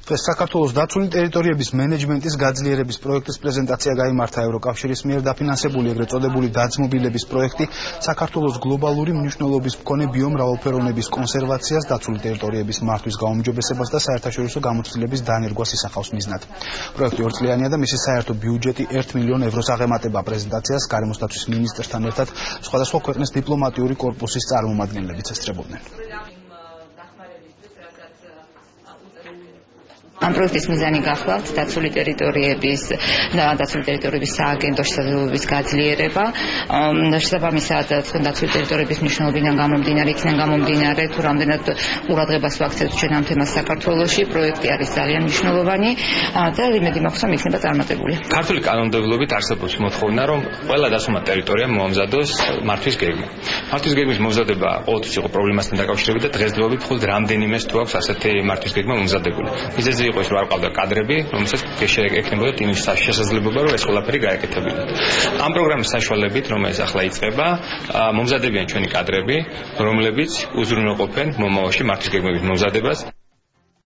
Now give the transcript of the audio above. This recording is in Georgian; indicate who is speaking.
Speaker 1: დღეს საქართველოს დაცული ტერიტორიების მენეჯმენტის გაძლიერების პროექტის პრეზენტაცია გაიმართა ევროკავშირის მიერ დაფინანსებული ეგრეთ წოდებული დაძმობილების პროექტი საქართველოს გლობალური მნიშვნელობის მქონე ბიომრავალფეროვნების კონსერვაციას, დაცული ტერიტორიების მართვის გაუმჯობესებას და საერთაშორისო გამოცდილების დანერგვას ისახავს მიზნად. პროექტი ორწლიანია და მისი საერთო ბიუჯეტი 1 მილიონ ევროს აღემატება. პრეზენტაციას გარემოს დაცვის მინისტრთან ერთად სხვადასხვა ქვეყნის დიპლომატიური კორპუსის წარმომადგენლებიც ესწრებოდნენ.
Speaker 2: Am პროექტის მიზანი გახლავთ დაცული ტერიტორიების სააგენტო შესაძლებლობის გაძლიერება. შესაბამისად, თქვენ დაცული ტერიტორიების მნიშვნელობიდან გამომდინარე, თუ რამდენად ყურადღებას ვაქცევთ ჩვენ ამ თემას საქართველოში, პროექტი არის ძალიან მნიშვნელოვანი და იმედი მაქვს, რომ იქნება წარმატებული.
Speaker 3: ქართული კანონმდებლობით არსებობს მოთხოვნა, რომ ყველა დაცულმა ტერიტორიამ მოამზადოს მართვის გეგმა. მართვის გეგმის მომზადება ყოველთვის იყო პრობლემასთან დაკავშირებით და დღესდღეობით მხოლოდ რამდენიმეს თუ აქვს ასეთი მართვის გეგმა მომზადებული. მიზეზი იყო ის, რომ არ ყავდა კადრები, რომელსაც ექნებოდა იმის შესაძლებლობა, რომ ეს ყველაფერი გაეკეთებინათ. ამ პროგრამის საშუალებით, რომელიც ახლა იწყება, მომზადებიან ჩვენი კადრები, რომლებიც უზრუნველყოფენ მომავალში მართვის გეგმების მომზადებას.